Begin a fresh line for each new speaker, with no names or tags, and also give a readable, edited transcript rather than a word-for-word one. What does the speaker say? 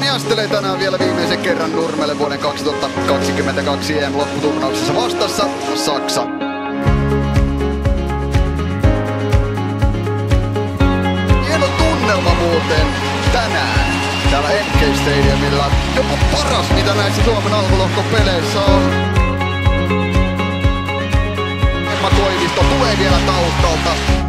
Suomi astelee tänään vielä viimeisen kerran Nurmelle vuoden 2022 EM-lopputurnauksessa vastassa Saksa. Hieno tunnelma muuten tänään täällä MK Stadiumilla. Jopa paras mitä näissä Suomen alkulohkon peleissä on. Emma Koivisto tulee vielä taustalta.